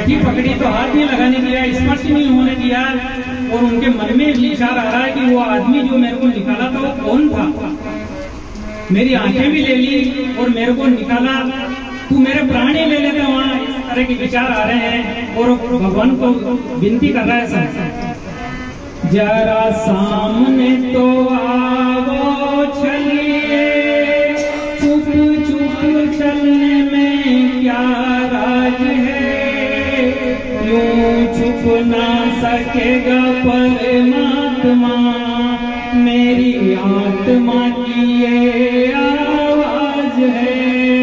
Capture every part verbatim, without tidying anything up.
लाठी पकड़ी तो हाथ नहीं लगाने दिया, स्पर्श नहीं होने दिया, और उनके मन में विचार आ रहा है कि वो आदमी जो मेरे को निकाला था वो कौन था। मेरी आंखें भी ले ली और मेरे को निकाला, तू मेरे प्राण ही ले लेता। वहाँ इस तरह के विचार आ रहे हैं और भगवान को विनती कर रहा है सब, जरा सामने तो आओ चलिए, चुप चुप चलने में क्या राज है, यूं छुप ना सकेगा परमात्मा, मेरी आत्मा की ये आवाज है।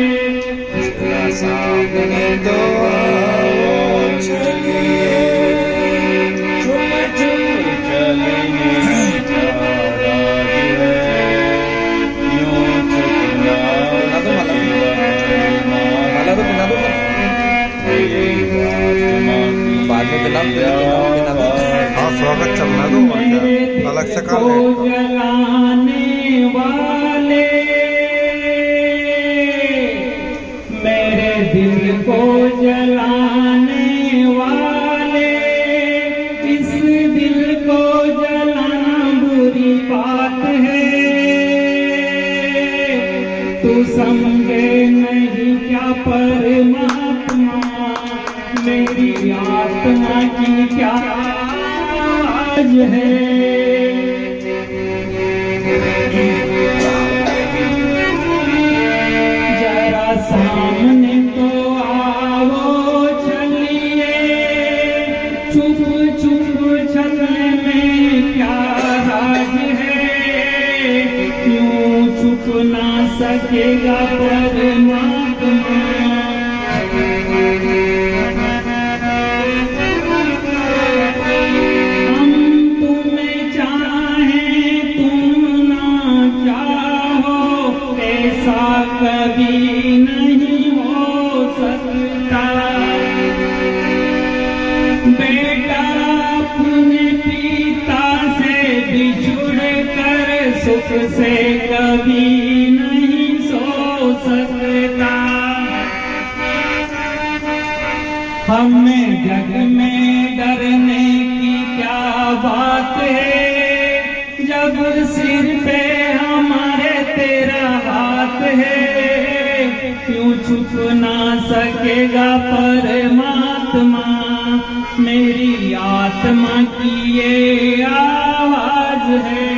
सामने तो आओ चलिए, चुप चुप चलने में क्या राज है, यूं छुप ना सकेगा परमात्मा, बाद में बिना बिना हाँ स्वागत चलना दो, अलग से कर जलाने वाले मेरे दिल को जलाने वाले, इस दिल को जलाना बुरी बात है, तू समझे नहीं क्या परमात्मा, मेरी आत्मा की क्या आवाज है। जरा सामने तो आओ चलिए, चुप चुप चलने में क्या राज है, यूं छुप ना सकेगा परमात्मा, कभी नहीं हो सकता। बेटा अपने पिता से बिछुड़ कर सुख से कभी नहीं सो सकता। हमें जग में डरने की क्या बात है, जब सिर पे हमारे तेरा हाथ है, क्यों छुप ना सकेगा परमात्मा, मेरी आत्मा की ये आवाज है।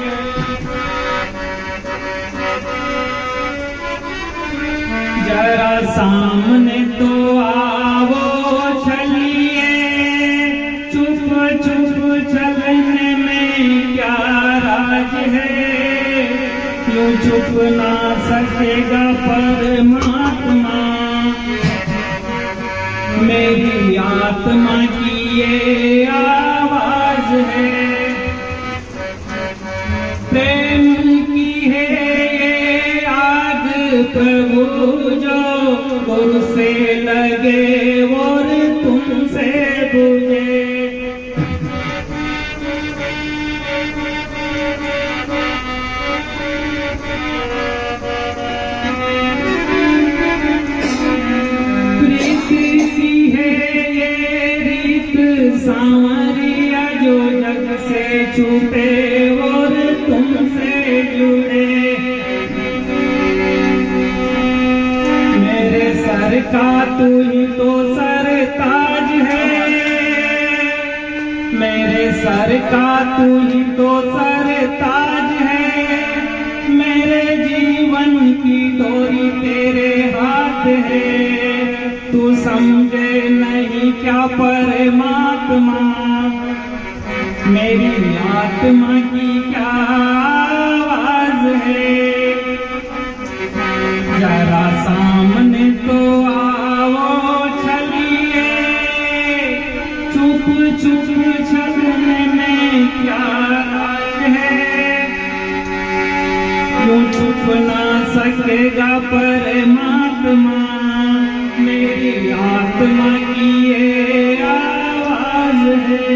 जरा सामने तो आओ चलिए, चुप चुप चलने में क्या राज है, यूं छुप ना सकेगा परमात्मा, मेरी आत्मा की ये आवाज है। प्रेम की है ये आग प्रभु जो गुरु से लगे और तुमसे बुझे, सांवरिया जो जग से छूटे और तुमसे जुड़े, मेरे सर का तू ही तो सरताज है, मेरे सर का तू ही तो सरताज है, मेरे जीवन की डोरी तेरे हाथ है, तू समझे नहीं क्या परमात्मा, मेरी आत्मा की क्या आवाज है। जरा सामने तो आओ चलिए, चुप चुप चलने में क्या राज है, यूं छुप ना सकेगा परमात्मा, मेरी आत्मा की ये आवाज है।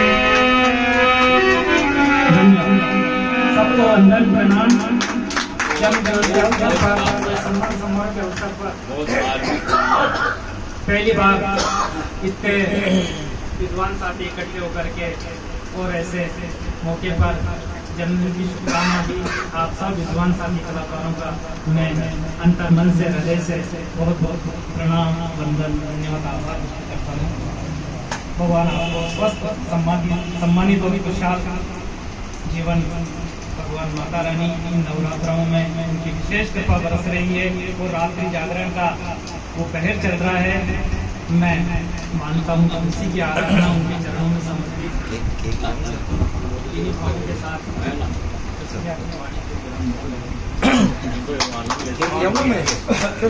सबको अंदर प्रणाम। जन्म जयंती अवसर पर, सम्मान समारोह के अवसर पर पहली बार इतने विद्वान साथी इकट्ठे होकर के और ऐसे मौके पर जन्मदिन की शुभकामना दी। आप सब विद्वान साथी कलाकारों का मैं अंतर मन से हृदय से बहुत बहुत प्रणाम वंदन धन्यवाद आभार करता हूँ। भगवान आपको स्वस्थ सम्मानित सम्मानित और खुशहाल जीवन भगवान माता रानी इन नवरात्रों में उनकी विशेष कृपा बरस रही है और रात्रि जागरण का वो पहर चल रहा है। मैं मानता हूँ कि उसी की आराधना उनके चरणों में समर्पित के साथ